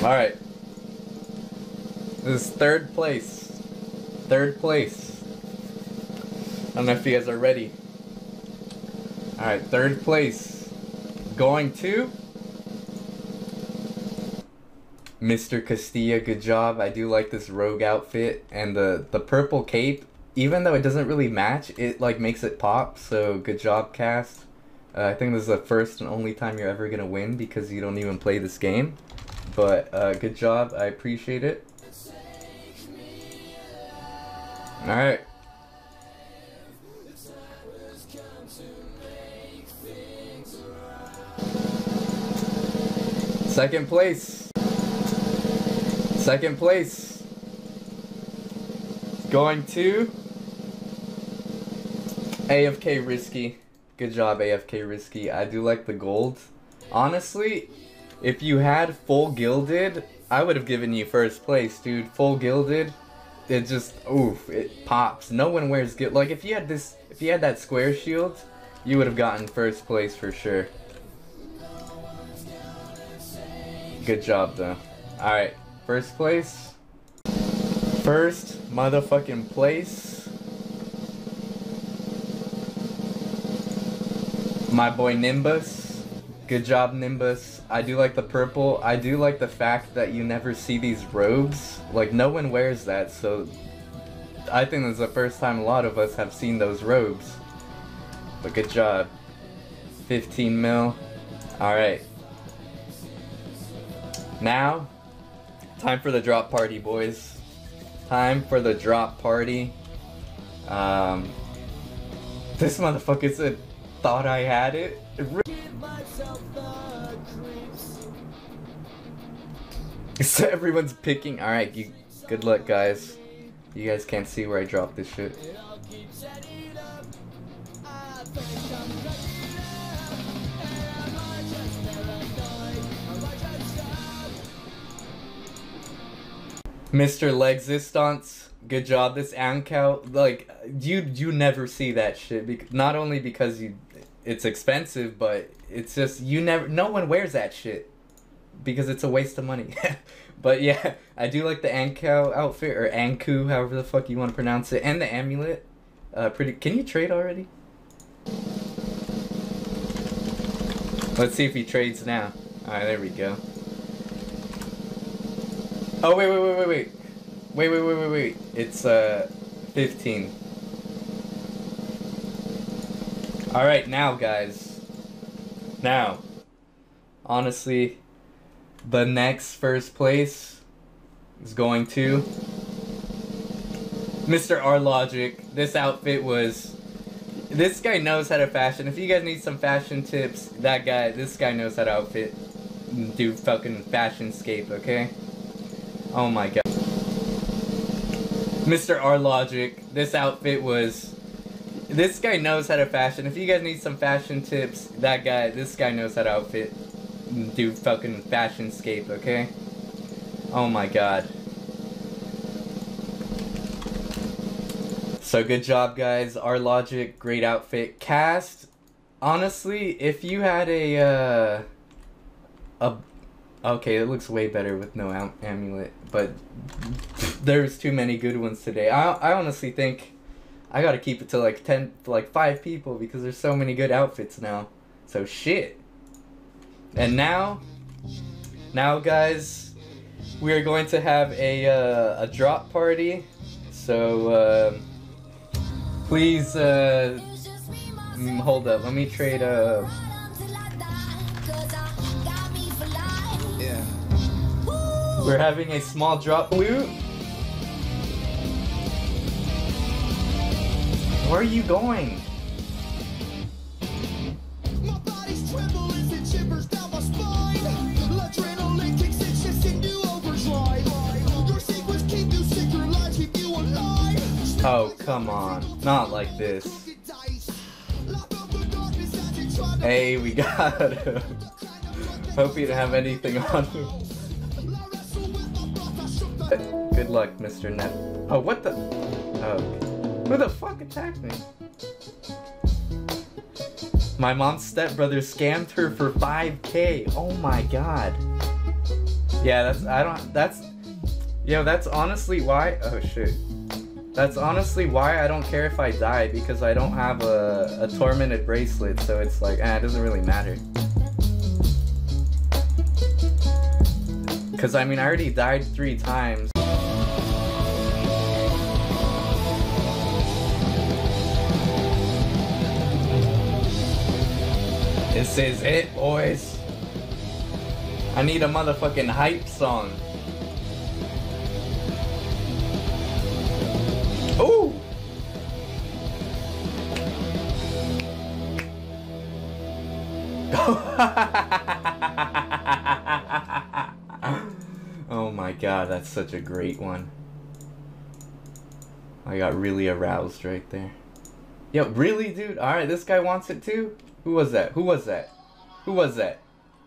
Alright. This is third place. Third place. I don't know if you guys are ready. Alright, third place. Going to Mr. Castilla. Good job. I do like this rogue outfit. And the purple cape, even though it doesn't really match, it like makes it pop. So good job, Cast. I think this is the first and only time you're ever gonna win because you don't even play this game. But good job. I appreciate it. Alright. Second place. Second place. Going to AFK Risky. Good job, AFK Risky. I do like the gold. Honestly, if you had full gilded, I would have given you first place, dude. Full gilded, it just, oof, it pops. No one wears gild. Like, if you had this, if you had that square shield, you would have gotten first place for sure. Good job, though. Alright, first place. First motherfucking place. My boy Nimbus. Good job, Nimbus. I do like the purple. I do like the fact that you never see these robes. Like, no one wears that, so I think this is the first time a lot of us have seen those robes. But good job. 15 mil. Alright. Now, time for the drop party, boys. Time for the drop party. This motherfucker said, thought I had it. So everyone's picking. Alright, you good luck, guys. You guys can't see where I dropped this shit. Mr. Legzistance, good job. This Ankou, like, you never see that shit. Not only because it's expensive, but it's just, no one wears that shit. Because it's a waste of money. But yeah, I do like the Ankou outfit, or Ankou, however the fuck you want to pronounce it. And the amulet. Can you trade already? Let's see if he trades now. Alright, there we go. Oh, wait. Wait. It's, 15. Alright, now, guys. Now. Honestly, the next first place is going to Mr. R Logic. This outfit was... This guy knows how to fashion. If you guys need some fashion tips, this guy knows how to outfit. Do fucking fashionscape, okay? Oh my god. Mr. R Logic. This outfit was... This guy knows how to fashion. If you guys need some fashion tips, this guy knows how to outfit. Do fucking fashionscape, okay? Oh my god. So good job, guys. R Logic, great outfit. Cast, honestly, if you had okay, it looks way better with no amulet, but there's too many good ones today. I honestly think I gotta keep it to like 5 people because there's so many good outfits now. So shit. And now, guys, we are going to have a drop party. So please hold up. Let me trade yeah. We're having a small drop loot. Where are you going? Oh, come on. Not like this. Hey, we got him. Hope you didn't have anything on him. Good luck, Mr. Net. Oh, what the? Oh. Who the fuck attacked me? My mom's stepbrother scammed her for 5K. Oh my god. Yeah, that's honestly why, oh shit. That's honestly why I don't care if I die, because I don't have a tormented bracelet, so it's like, it doesn't really matter. Because, I mean, I already died 3 times. This is it, boys. I need a motherfucking hype song. Ooh! Oh my god, that's such a great one. I got really aroused right there. Yo, really, dude? Alright, this guy wants it too? Who was that? Who was that? Who was that?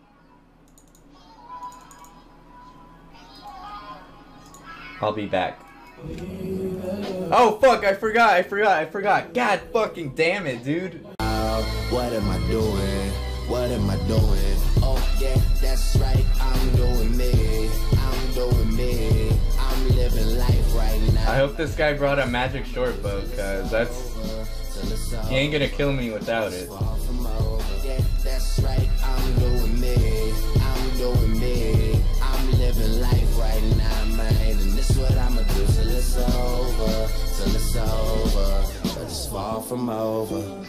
I'll be back. Oh fuck, I forgot. God fucking damn it, dude. What am I doing? What am I doing? Oh yeah, that's right, I'm doing me. I'm doing me. I'm living life right now. I hope this guy brought a magic short bow, cause he ain't gonna kill me without it. Yeah, that's right, I'm doing me. I'm doing me. I'm living life right now, man. And this what I'ma do till it's over. Till it's over. But it's far from over.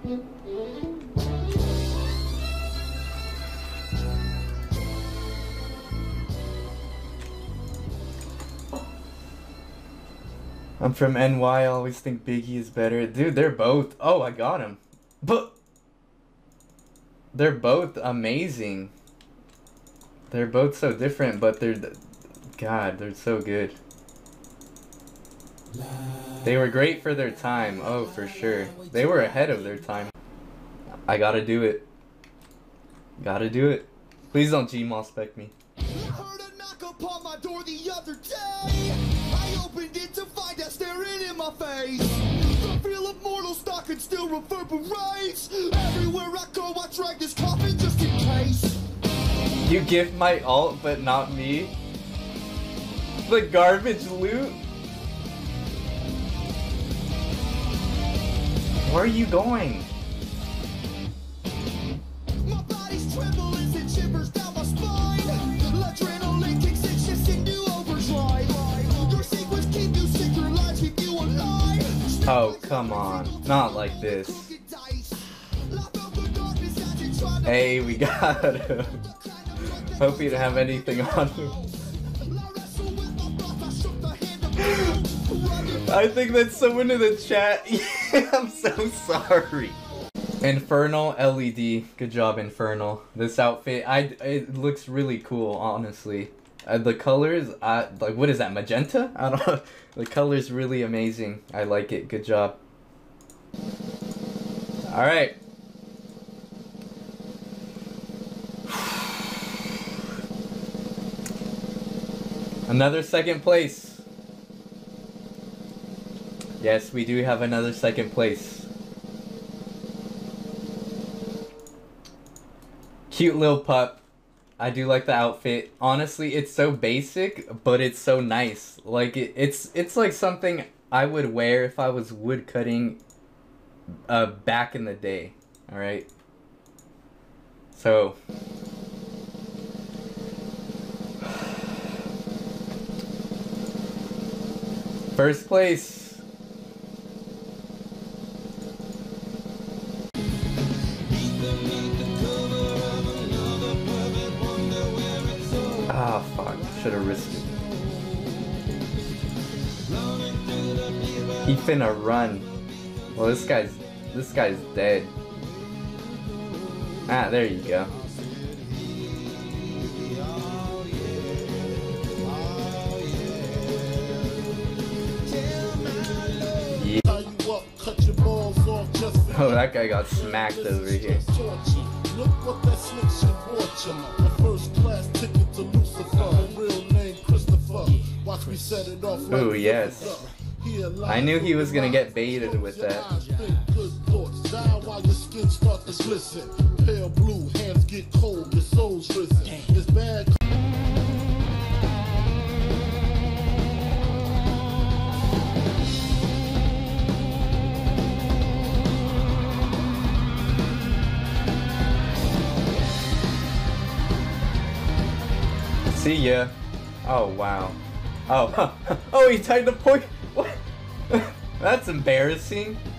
I'm from NY, I always think Biggie is better. Dude, they're both. Oh, I got him. But they're both amazing. They're both so different, but God, they're so good. They were great for their time. Oh, for sure. They were ahead of their time. I gotta do it. Gotta do it. Please don't Gmail spec me. Heard a knock upon my door the other day. I opened it to find out staring in my face. The feel of mortal stock and still reverberates. Everywhere I go, I drag this coffin just in case. You give my alt, but not me. The garbage loot. Where are you going? My body's tremble as it shivers down my spine. Adrenaline kicks in, shifts into overdrive. Your secrets keep you sick, your lies keep you alive. Oh, come on. Not like this. Hey, we got him. Hope you didn't have anything on him. I think that's someone in the chat. I'm so sorry. Infernal LED. Good job, Infernal. This outfit, it looks really cool, honestly. The colors, like, what is that, magenta? I don't know. The color's really amazing. I like it. Good job. Alright. Another second place. Yes, we do have another second place. Cute little pup. I do like the outfit. Honestly, it's so basic, but it's so nice. Like, it's like something I would wear if I was woodcutting back in the day. Alright? So... first place. Ah, fuck. Should've risked it. He finna run. Well, this guy's dead. Ah, there you go. Yeah. Oh, that guy got smacked over here. Look what that snitch brought you. The first class ticket to Lucifer. Real name Christopher. Watch me set it off. Ooh, yes. I knew he was gonna get baited with that. Good thoughts. Die while your skin start to glisten. Pale blue, hands get cold, your soul's risen. It's bad. See ya. Oh, wow. Oh, oh, he tied the point. What? That's embarrassing.